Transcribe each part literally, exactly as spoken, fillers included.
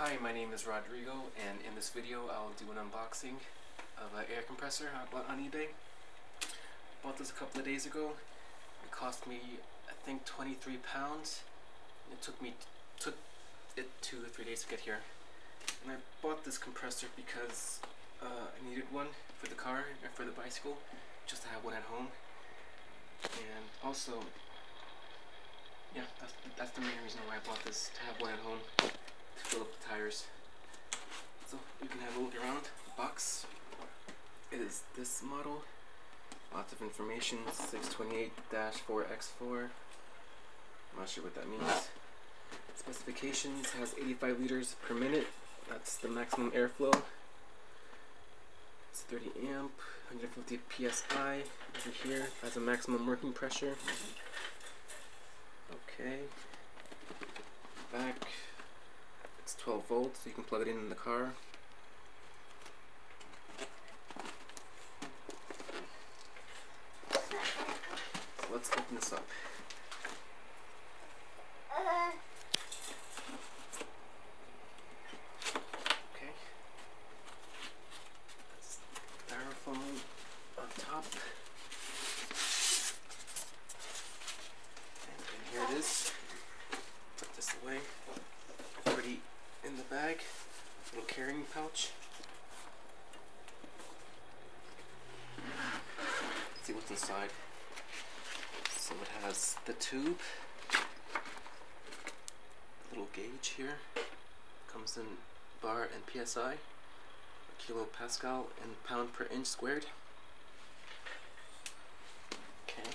Hi, my name is Rodrigo, and in this video I'll do an unboxing of an air compressor I bought on eBay. Bought this a couple of days ago. It cost me, I think, twenty-three pounds. It took me took it two or three days to get here. And I bought this compressor because uh, I needed one for the car and for the bicycle, just to have one at home. And also, yeah, that's that's the main reason why I bought this, to have one at home, to fill up the tires. So you can have a look around the box. It is this model. Lots of information. six twenty-eight dash four X four. I'm not sure what that means. Specifications: has eighty-five liters per minute. That's the maximum airflow. It's thirty amp, one hundred fifty P S I. Over here has a maximum working pressure. Okay. Back. It's twelve volts, so you can plug it in in the car. So let's open this up. Okay. That's styrofoam on top. And then here it is. Put this away. Pretty in the bag. Little carrying pouch. Let's see what's inside. So it has the tube, little gauge here, comes in bar and P S I, kilopascal and pound per inch squared. Okay.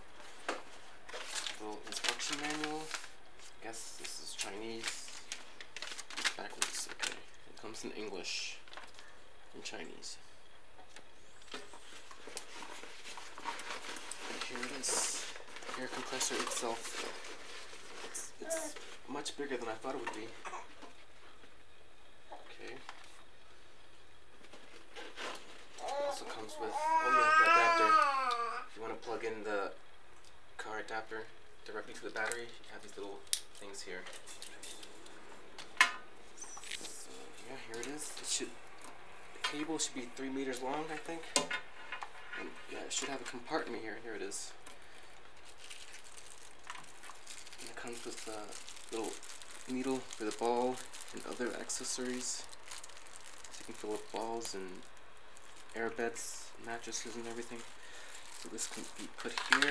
Little instruction manual. I guess this is Chinese. Backwards. Okay. It comes in English and Chinese. And here it is. Air compressor itself. It's, it's much bigger than I thought it would be. Okay. Also comes with, oh yeah, the adapter. If you want to plug in the car adapter directly to the battery, you have these little things here. So yeah, here it is. It should, the cable should be three meters long, I think. And yeah, it should have a compartment here. Here it is. And it comes with a little needle for the ball and other accessories. So you can fill up balls and air beds, mattresses and everything. So this can be put here.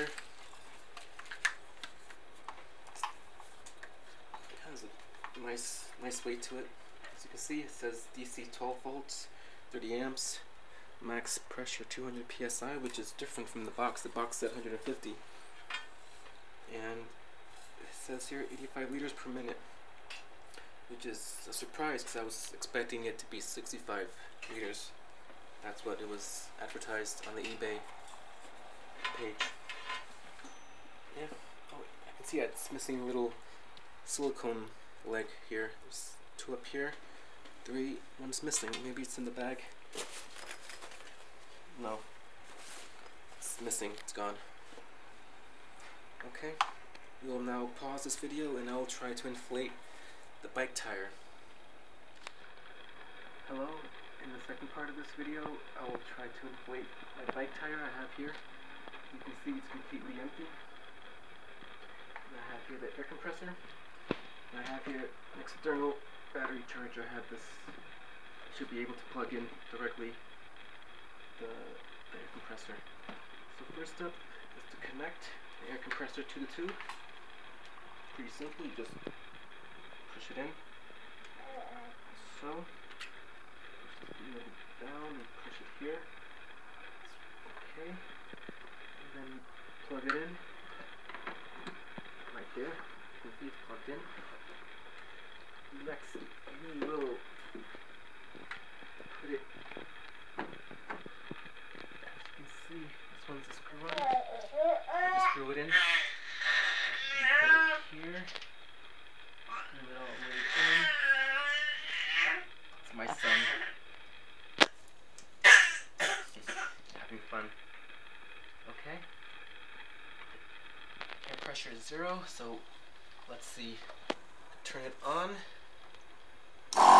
It has a nice, nice weight to it. As you can see, it says D C twelve volts, thirty amps, max pressure two hundred P S I, which is different from the box. The box said one hundred fifty. And it says here eighty-five liters per minute, which is a surprise because I was expecting it to be sixty-five liters. That's what it was advertised on the eBay page. Yeah. Oh, I can see it's missing a little silicone leg here. There's two up here. Three. One's missing. Maybe it's in the bag. No. It's missing. It's gone. Okay. We will now pause this video and I'll try to inflate the bike tire. Hello. In the second part of this video, I will try to inflate my bike tire I have here. You can see it's completely empty. And I have here the air compressor. And I have here an external battery charger. I have this. I should be able to plug in directly the, the air compressor. So first up is to connect the air compressor to the tube. Pretty simple. You just push it in. So. Let it down and push it here. Okay. And then plug it in. Right there. You can see it's plugged in. Next, we will put it, as you can see, this one's a screw on. Just screw it in. And put it here. And it all the way in. It's my son. Having fun. Okay. Air pressure is zero, so let's see. Turn it on.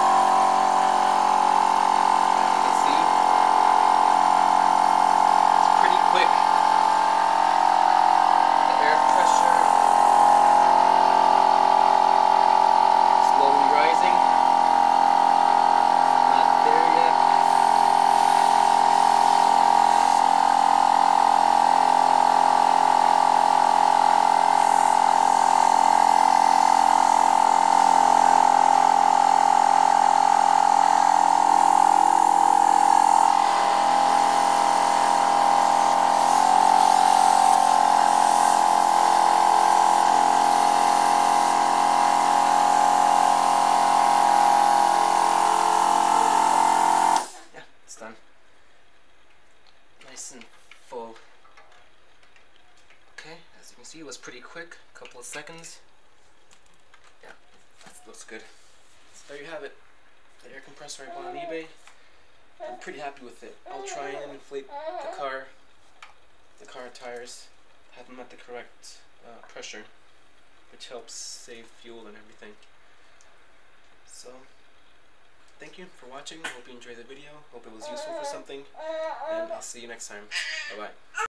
pretty quick, a couple of seconds. Yeah, that looks good. So there you have it, the air compressor I bought on eBay. I'm pretty happy with it. I'll try and inflate the car, the car tires, have them at the correct uh, pressure, which helps save fuel and everything. So, thank you for watching. Hope you enjoyed the video. Hope it was useful for something. And I'll see you next time. Bye bye.